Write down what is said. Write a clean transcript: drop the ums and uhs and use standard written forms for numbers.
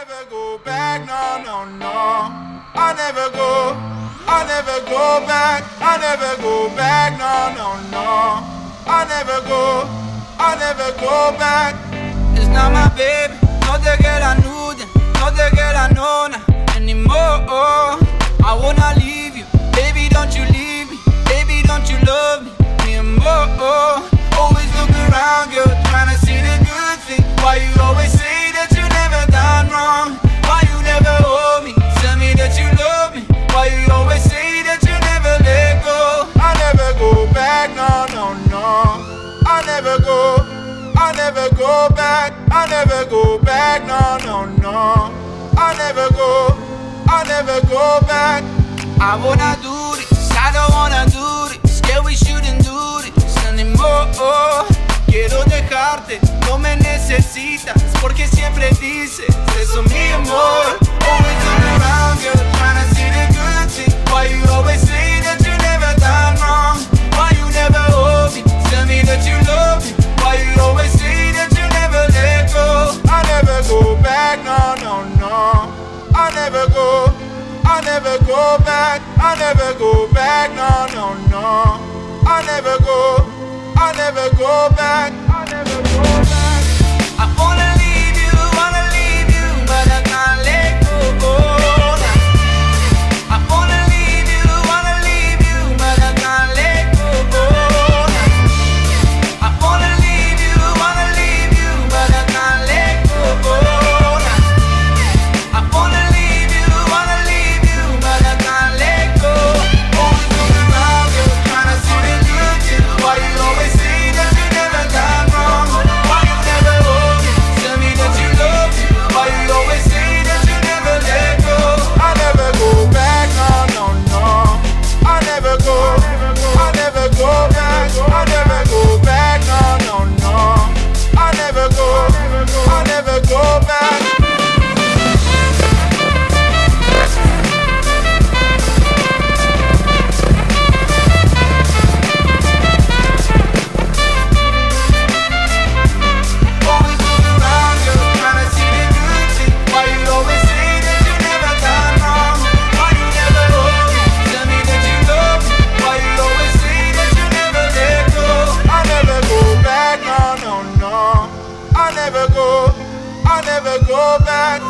never go back, no, no, no. I never go back, I never go back, no, no, no. I never go back. It's not my baby, no te que la nude, no te que la nona anymore. I wanna leave you, baby, don't you leave me, baby, don't you love me anymore. Always look around, girl, trying to see the good thing. Why you always say that you never done wrong? Why you never hold me, tell me that you love me? Why you always say that you never let go? I never go back, no, no, no. I never go back, I never go back, no, no, no. I never go back. I wanna do this, I don't wanna do this. Scared we shouldn't do this anymore. Quiero dejarte, no me necesitas, porque siempre dices eso, mi amor. Always look around, girl, trying to see the good thing. Why you always say that you never done wrong? Why you never hold me, tell me that you love me? Why you always say that you never let go? I never go back, no, no, no. I never go back, I never go back, no, no, no. I never go back, I never go back. I wanna leave you, but I can't let go. I wanna leave you, but I can't let go. I wanna leave you, but I can't let go. I wanna leave you, but I can't let go. Always look around, girl, trying to see the good thing. Why you always say that you never done wrong? Why you never hold me, tell me that you love me? Why you always say that you never let go? I never go back, no, no, no. I never go back, I never go back, no, no, no. I never go back. Always look around, girl, trying to see the good thing. Why you always say that you never done wrong? Why you never hold me, tell me that you love me? Why you always say that you never let go? I never go back, no, no, no. I never go back,